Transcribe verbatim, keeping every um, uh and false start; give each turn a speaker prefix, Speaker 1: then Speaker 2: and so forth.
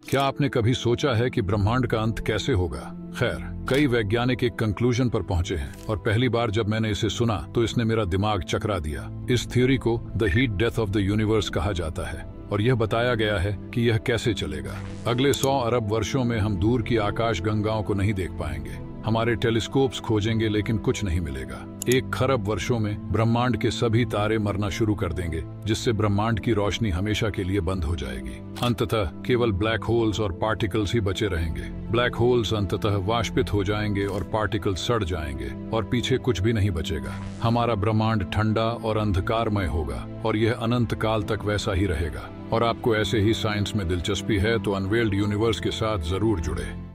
Speaker 1: क्या आपने कभी सोचा है कि ब्रह्मांड का अंत कैसे होगा? खैर, कई वैज्ञानिक एक कंक्लूजन पर पहुंचे हैं और पहली बार जब मैंने इसे सुना तो इसने मेरा दिमाग चकरा दिया। इस थ्योरी को the heat death of the universe कहा जाता है और यह बताया गया है कि यह कैसे चलेगा। अगले सौ अरब वर्षों में हम दूर की आकाश गंगाओं को नहीं देख पाएंगे। हमारे टेलीस्कोप्स खोजेंगे लेकिन कुछ नहीं मिलेगा। एक खरब वर्षों में ब्रह्मांड के सभी तारे मरना शुरू कर देंगे, जिससे ब्रह्मांड की रोशनी हमेशा के लिए बंद हो जाएगी। अंततः केवल ब्लैक होल्स और पार्टिकल्स ही बचे रहेंगे। ब्लैक होल्स अंततः वाष्पित हो जाएंगे और पार्टिकल्स सड़ जाएंगे और पीछे कुछ भी नहीं बचेगा। हमारा ब्रह्मांड ठंडा और अंधकारमय होगा और यह अनंत काल तक वैसा ही रहेगा। और आपको ऐसे ही साइंस में दिलचस्पी है तो अनवेल्ड यूनिवर्स के साथ जरूर जुड़े।